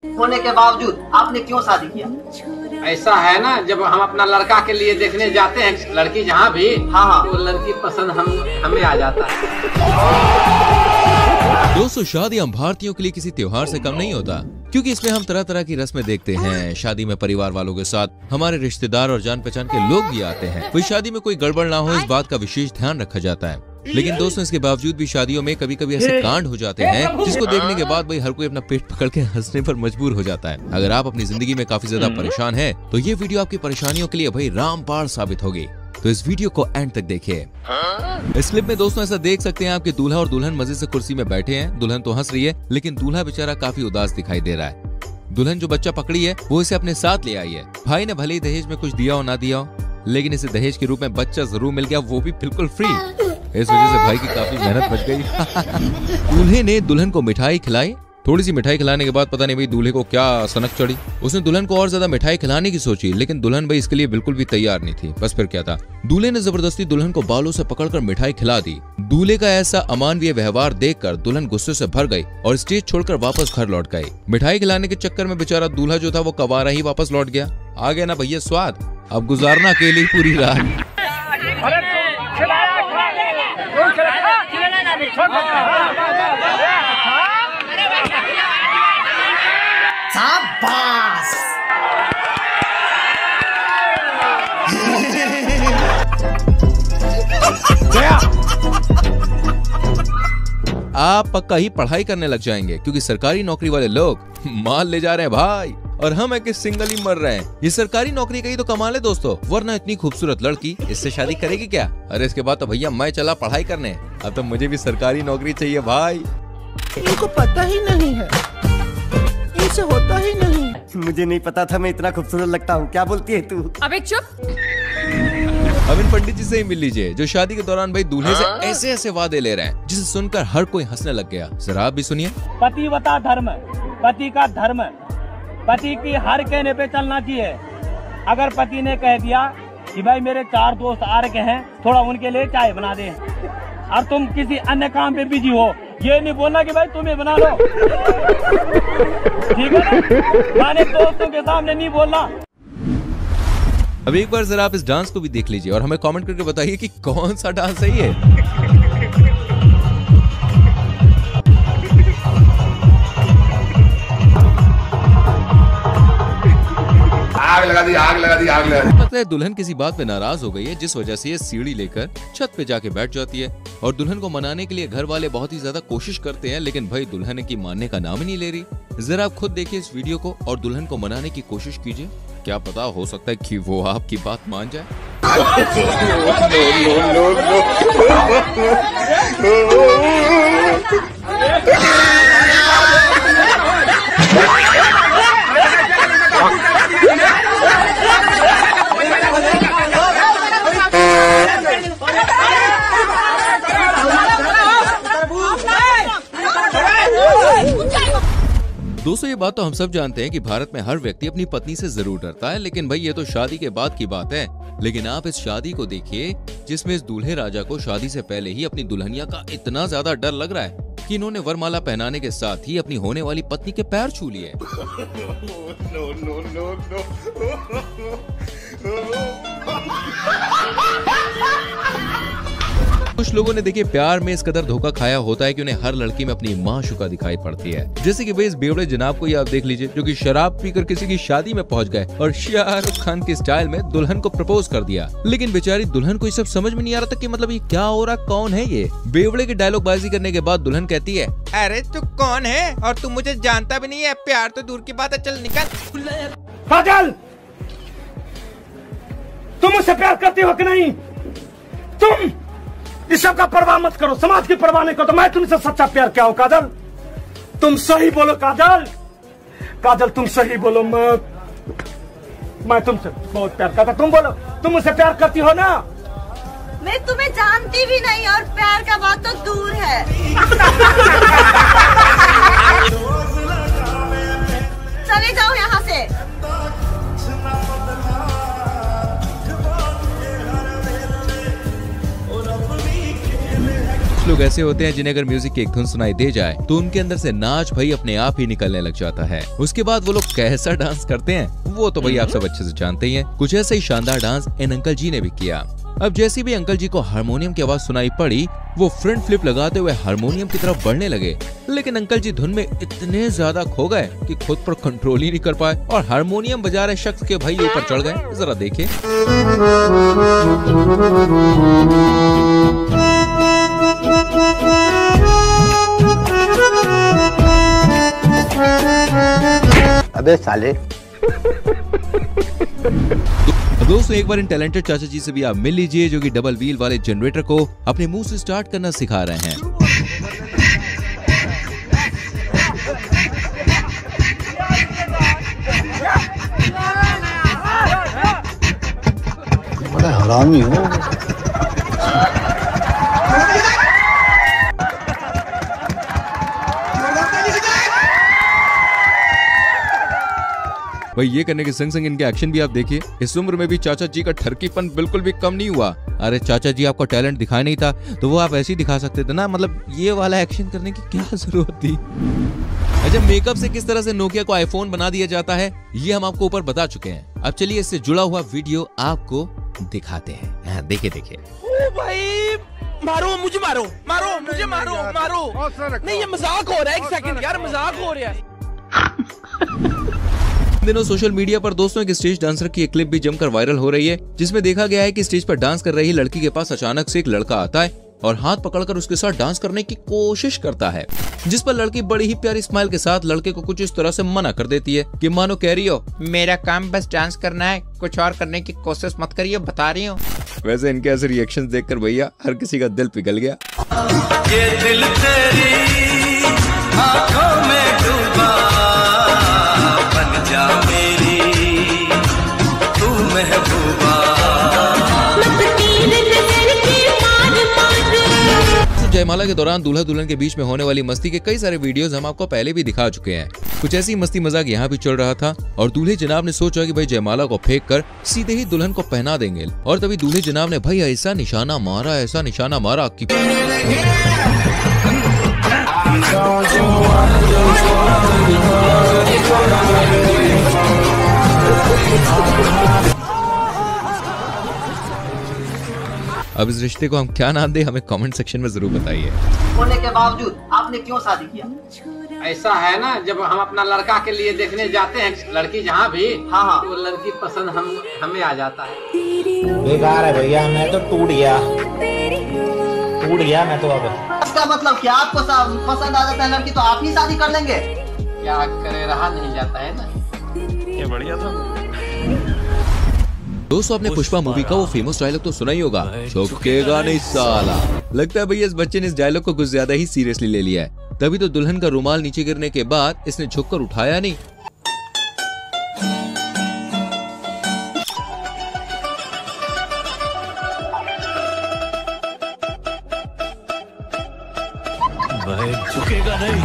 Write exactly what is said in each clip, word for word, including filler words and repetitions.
होने के बावजूद आपने क्यों शादी किया? ऐसा है ना, जब हम अपना लड़का के लिए देखने जाते हैं लड़की जहाँ भी, हाँ हाँ, तो लड़की पसंद हम हमें आ जाता है। दोस्तों, शादी हम भारतीयों के लिए किसी त्योहार से कम नहीं होता, क्योंकि इसमें हम तरह तरह की रस्में देखते हैं। शादी में परिवार वालों के साथ हमारे रिश्तेदार और जान पहचान के लोग भी आते हैं। कोई शादी में कोई गड़बड़ ना हो, इस बात का विशेष ध्यान रखा जाता है। लेकिन दोस्तों, इसके बावजूद भी शादियों में कभी कभी ऐसे कांड हो जाते हैं जिसको देखने के बाद भाई हर कोई अपना पेट पकड़ के हंसने पर मजबूर हो जाता है। अगर आप अपनी जिंदगी में काफी ज्यादा परेशान हैं, तो ये वीडियो आपकी परेशानियों के लिए भाई रामबाण साबित होगी। तो इस वीडियो को एंड तक देखिए। इस क्लिप में दोस्तों ऐसा देख सकते हैं आपके दूल्हा और दुल्हन मजे से कुर्सी में बैठे हैं। दुल्हन तो हंस रही है, लेकिन दूल्हा बेचारा काफी उदास दिखाई दे रहा है। दुल्हन जो बच्चा पकड़ी है वो इसे अपने साथ ले आई है। भाई ने भले ही दहेज में कुछ दिया हो ना दिया हो, लेकिन इसे दहेज के रूप में बच्चा जरूर मिल गया, वो भी बिल्कुल फ्री। इस वजह से भाई की काफी मेहनत बच गई। दूल्हे ने दुल्हन को मिठाई खिलाई। थोड़ी सी मिठाई खिलाने के बाद पता नहीं भाई दूल्हे को क्या सनक चढ़ी। उसने दुल्हन को और ज्यादा मिठाई खिलाने की सोची, लेकिन दुल्हन भाई इसके लिए बिल्कुल भी तैयार नहीं थी। बस फिर क्या था, दूल्हे ने जबरदस्ती दुल्हन को बालों से पकड़कर मिठाई खिला दी। दूल्हे का ऐसा अमानवीय व्यवहार देखकर दुल्हन गुस्से से भर गई और स्टेज छोड़कर वापस घर लौट गई। मिठाई खिलाने के चक्कर में बेचारा दूल्हा जो था वो कवारा ही वापस लौट गया। आ गया ना भैया स्वाद, अब गुजारना अकेले ही पूरी रात। शाबाश। आप पक्का ही पढ़ाई करने लग जाएंगे, क्योंकि सरकारी नौकरी वाले लोग माल ले जा रहे हैं भाई, और हम है कि सिंगल ही मर रहे हैं। ये सरकारी नौकरी का ही तो कमाल है दोस्तों, वरना इतनी खूबसूरत लड़की इससे शादी करेगी क्या? अरे इसके बाद तो भैया मैं चला पढ़ाई करने, अब तो मुझे भी सरकारी नौकरी चाहिए भाई। इनको पता ही नहीं है, इनसे होता ही नहीं। मुझे नहीं पता था मैं इतना खूबसूरत लगता हूँ। क्या बोलती है तू? अब एक चुप। अब इन पंडित जी से ही मिल लीजिए, जो शादी के दौरान भाई दूल्हे से ऐसे ऐसे वादे ले रहे हैं, जिसे सुनकर हर कोई हंसने लग गया। जरा आप भी सुनिए। पतिव्रता धर्म, पति का धर्म, पति की हर कहने पे चलना चाहिए। अगर पति ने कह दिया कि भाई मेरे चार दोस्त आ रखे हैं, थोड़ा उनके लिए चाय बना दे, और तुम किसी अन्य काम पे बिजी हो, ये नहीं बोलना कि भाई तुम्हें बना लो, ठीक है ना? माने दोस्तों के सामने नहीं बोलना। अब एक बार जरा आप इस डांस को भी देख लीजिए और हमें कमेंट करके बताइए कि कौन सा डांस है ये। आग लगा दी, आग लगा दी, आग लगा दी। लगता है दुल्हन किसी बात पे नाराज हो गई है, जिस वजह से ये सीढ़ी लेकर छत पे जाके बैठ जाती है। और दुल्हन को मनाने के लिए घर वाले बहुत ही ज्यादा कोशिश करते हैं, लेकिन भाई दुल्हन की मानने का नाम ही नहीं ले रही। जरा आप खुद देखिए इस वीडियो को और दुल्हन को मनाने की कोशिश कीजिए। क्या पता, हो सकता है कि वो आपकी बात मान जाए। दोस्तों, ये बात तो हम सब जानते हैं कि भारत में हर व्यक्ति अपनी पत्नी से जरूर डरता है, लेकिन भाई ये तो शादी के बाद की बात है। लेकिन आप इस शादी को देखिए, जिसमें इस दूल्हे राजा को शादी से पहले ही अपनी दुल्हनिया का इतना ज्यादा डर लग रहा है कि इन्होंने वरमाला पहनाने के साथ ही अपनी होने वाली पत्नी के पैर छू लिए। कुछ लोगों ने देखिए प्यार में इस कदर धोखा खाया होता है कि उन्हें हर लड़की में अपनी माँ शुका दिखाई पड़ती है। जैसे कि भाई इस बेवड़े जनाब को ही आप देख लीजिए, जो कि शराब पीकर किसी की शादी में पहुंच गए और शाहरुख खान के स्टाइल में दुल्हन को प्रपोज कर दिया। लेकिन बेचारी दुल्हन को ये सब समझ में नहीं आ रहा था कि मतलब ये क्या हो रहा, कौन है ये। बेवड़े की डायलॉग बाजी करने के बाद दुल्हन कहती है, अरे तू कौन है और तू मुझे जानता भी नहीं है, प्यार तो दूर की बात है, चल निकल। काजल, तुम मुझसे प्यार करती हो कि नहीं? तुम इस सब का परवाह मत करो, समाज की परवाह नहीं करो, तो मैं तुमसे सच्चा प्यार क्या हूं? काजल, तुम सही बोलो। काजल, काजल तुम सही बोलो। मैं मैं तुमसे बहुत प्यार करता, तुम बोलो, तुम मुझसे प्यार करती हो ना? मैं तुम्हें जानती भी नहीं और प्यार का बात तो दूर है। चले जाओ यहाँ से। लोग लोग ऐसे होते हैं जिन्हें अगर म्यूजिक की एक धुन सुनाई दे जाए तो उनके अंदर से नाच भाई अपने आप ही निकलने लग जाता है। उसके बाद वो लोग कैसा डांस करते हैं वो तो भाई आप सब अच्छे से जानते ही हैं। कुछ ऐसा ही शानदार डांस इन अंकल जी ने भी किया। अब जैसे भी अंकल जी को हारमोनियम की आवाज सुनाई पड़ी वो फ्रंट फ्लिप लगाते हुए हारमोनियम की तरफ बढ़ने लगे, लेकिन अंकल जी धुन में इतने ज्यादा खो गए कि खुद पर कंट्रोल ही नहीं कर पाए और हारमोनियम बजा रहे शख्स के भाई ऊपर चढ़ गए। जरा देखिए। अबे साले। दोस्तों एक बार इन टैलेंटेड चाचा जी से भी आप मिल लीजिए जो कि डबल व्हील वाले जनरेटर को अपने मुंह से स्टार्ट करना सिखा रहे हैं। बड़ा हरामी हो। भाई ये करने के संग संग इनके एक्शन भी आप देखिए। इस उम्र में भी चाचा जी का ठरकीपन बिल्कुल भी कम नहीं हुआ। अरे चाचा जी आपको टैलेंट दिखाया नहीं था तो वो आप ऐसे ही दिखा सकते थे ना, मतलब ये वाला एक्शन करने की क्या जरूरत थी। अच्छा, मेकअप से किस तरह से नोकिया को आईफोन बना दिया जाता है ये हम आपको ऊपर बता चुके हैं। अब चलिए इससे जुड़ा हुआ वीडियो आपको दिखाते हैं। देखिए देखिए। ओ भाई मारो मुझे, मारो मारो मुझे, मारो मारो। नहीं ये मजाक हो रहा है, एक सेकंड यार मजाक हो रहा है। दिनों सोशल मीडिया पर दोस्तों एक स्टेज डांसर की एक क्लिप भी जमकर वायरल हो रही है जिसमें देखा गया है कि स्टेज पर डांस कर रही लड़की के पास अचानक से एक लड़का आता है और हाथ पकड़कर उसके साथ डांस करने की कोशिश करता है, जिस पर लड़की बड़ी ही प्यारी स्माइल के साथ लड़के को कुछ इस तरह से मना कर देती है कि मानो कह रही हो मेरा काम बस डांस करना है, कुछ और करने की कोशिश मत करिए, बता रही हूँ। वैसे इनके ऐसे रिएक्शंस देखकर भैया हर किसी का दिल पिघल गया। ये दिल तेरी आंखों में डूबा, बन जा मेरी तू महबूबा। जयमाला के दौरान दूल्हा दुल्हन के बीच में होने वाली मस्ती के कई सारे वीडियोस हम आपको पहले भी दिखा चुके हैं। कुछ ऐसी मस्ती मजाक यहाँ भी चल रहा था और दूल्हे जनाब ने सोचा कि भाई जयमाला को फेंक कर सीधे ही दुल्हन को पहना देंगे और तभी दूल्हे जनाब ने भाई ऐसा निशाना मारा ऐसा निशाना मारा कि अब इस रिश्ते को हम क्या नाम दे हमें कमेंट सेक्शन में जरूर बताइए। होने के बावजूद आपने क्यों शादी किया? ऐसा है ना, जब हम अपना लड़का के लिए देखने जाते हैं लड़की जहाँ भी, हाँ हाँ, तो लड़की पसंद हम हमें आ जाता है। बेकार है भैया, मैं तो टूट गया टूट गया मैं तो। अब इसका मतलब क्या आपको पसंद आ जाता है लड़की तो आप ही शादी कर लेंगे? क्या करे, रहा नहीं जाता है ना। ये बढ़िया था। दोस्तों आपने पुष्पा मूवी का वो फेमस डायलॉग तो सुना ही होगा, झुकेगा नहीं साला। लगता है भैया इस बच्चे ने इस डायलॉग को कुछ ज्यादा ही सीरियसली ले लिया है, तभी तो दुल्हन का रुमाल नीचे गिरने के बाद इसने झुककर उठाया नहीं। झुकेगा नहीं।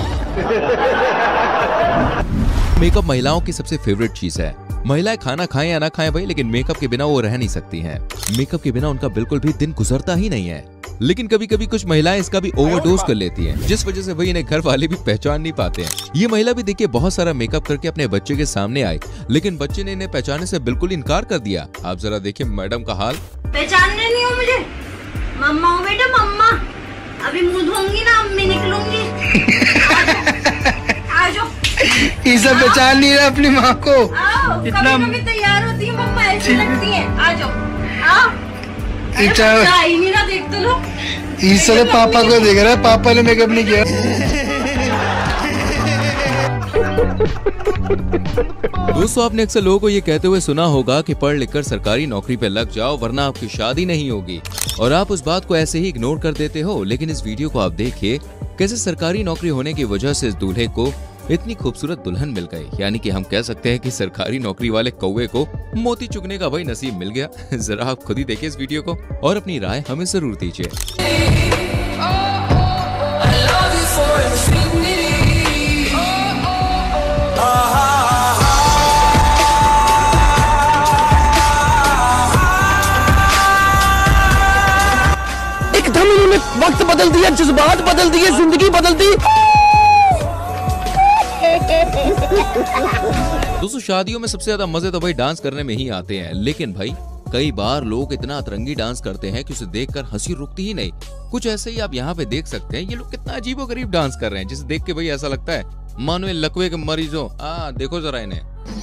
मेकअप महिलाओं की सबसे फेवरेट चीज है। महिलाएं खाना खाएं या ना खाएं भाई, लेकिन मेकअप के बिना वो रह नहीं सकती हैं। मेकअप के बिना उनका बिल्कुल भी दिन गुजरता ही नहीं है। लेकिन कभी कभी कुछ महिलाएं इसका भी ओवरडोज कर लेती हैं, जिस वजह से भाई इन्हें घर वाले भी पहचान नहीं पाते हैं। ये महिला भी देखिए बहुत सारा मेकअप करके अपने बच्चे के सामने आई, लेकिन बच्चे ने इन्हें पहचानने से बिल्कुल इनकार कर दिया। आप जरा देखिए मैडम का हाल। पहचानने नहीं हो मुझे? मम्मा हो बेटा मम्मा, अभी मुंह धोऊंगी ना अम्मी निकलूंगी। आ जाओ। ये सब पहचान नहीं रहा अपनी माँ को। आओ, इतना कभी तैयार होती है मम्मा, ऐसी लगती है। आ जाओ आओ। ही नहीं रहा, देख तो लो। इस सारे पापा को देख रहा है, पापा ने मेकअप नहीं किया। दोस्तों आपने अक्सर लोगों को ये कहते हुए सुना होगा कि पढ़ लिख कर सरकारी नौकरी पे लग जाओ वरना आपकी शादी नहीं होगी, और आप उस बात को ऐसे ही इग्नोर कर देते हो। लेकिन इस वीडियो को आप देखिए कैसे सरकारी नौकरी होने की वजह से इस दूल्हे को इतनी खूबसूरत दुल्हन मिल गई। यानी कि हम कह सकते हैं कि सरकारी नौकरी वाले कौवे को मोती चुगने का भाई नसीब मिल गया। जरा आप खुद ही देखिए इस वीडियो को और अपनी राय हमें जरूर दीजिए। एकदम इन्होंने वक्त बदल दिया, जज्बात बदल दिए, जिंदगी बदल दी। दोस्तों शादियों में सबसे ज्यादा मजे तो भाई डांस करने में ही आते हैं, लेकिन भाई कई बार लोग इतना अतरंगी डांस करते हैं कि उसे देखकर हंसी रुकती ही नहीं। कुछ ऐसे ही आप यहाँ पे देख सकते हैं, ये लोग कितना अजीबोगरीब डांस कर रहे हैं, जिसे देख के भाई ऐसा लगता है मानो ये लकवे के मरीज हो। आ देखो जरा इन्हें।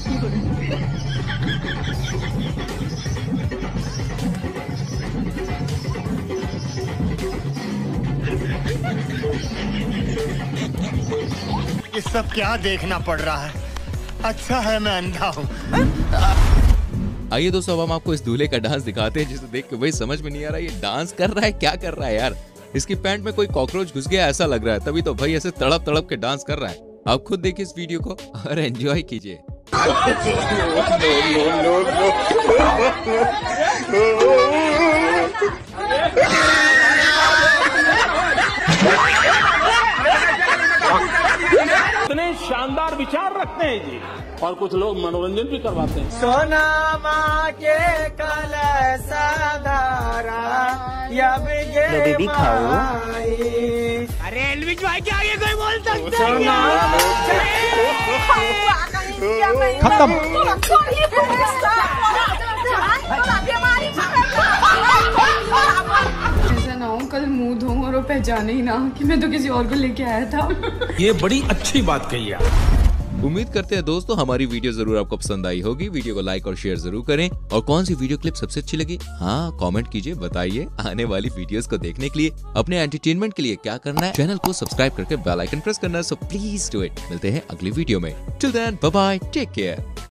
ये सब क्या देखना पड़ रहा है? अच्छा है मैं अंधा हूँ। आइए दोस्तों अब हम आपको इस दूल्हे का डांस दिखाते हैं, जिसे देख के भाई समझ में नहीं आ रहा ये डांस कर रहा है क्या कर रहा है यार। इसकी पैंट में कोई कॉकरोच घुस गया ऐसा लग रहा है, तभी तो भाई ऐसे तड़प तड़प के डांस कर रहा है। आप खुद देखिए इस वीडियो को और एंजॉय कीजिए। इतने शानदार विचार रखते हैं जी, और कुछ लोग मनोरंजन भी करवाते हैं। सोना माँ के कलसाधारा यब ये बेबी खाओ। अरे एलविश भाई के आगे कोई बोल सकता है? खत्म। ऐसा ना हो कल मुंह धो और वो पहचाने ही ना कि मैं तो किसी और को लेके आया था। ये बड़ी अच्छी बात कही है। उम्मीद करते हैं दोस्तों हमारी वीडियो जरूर आपको पसंद आई होगी। वीडियो को लाइक और शेयर जरूर करें, और कौन सी वीडियो क्लिप सबसे अच्छी लगी हाँ कमेंट कीजिए, बताइए। आने वाली वीडियोस को देखने के लिए, अपने एंटरटेनमेंट के लिए क्या करना है, चैनल को सब्सक्राइब करके बेल आइकन प्रेस करना है। So please do it. मिलते हैं अगली वीडियो में। Till then bye bye, take care.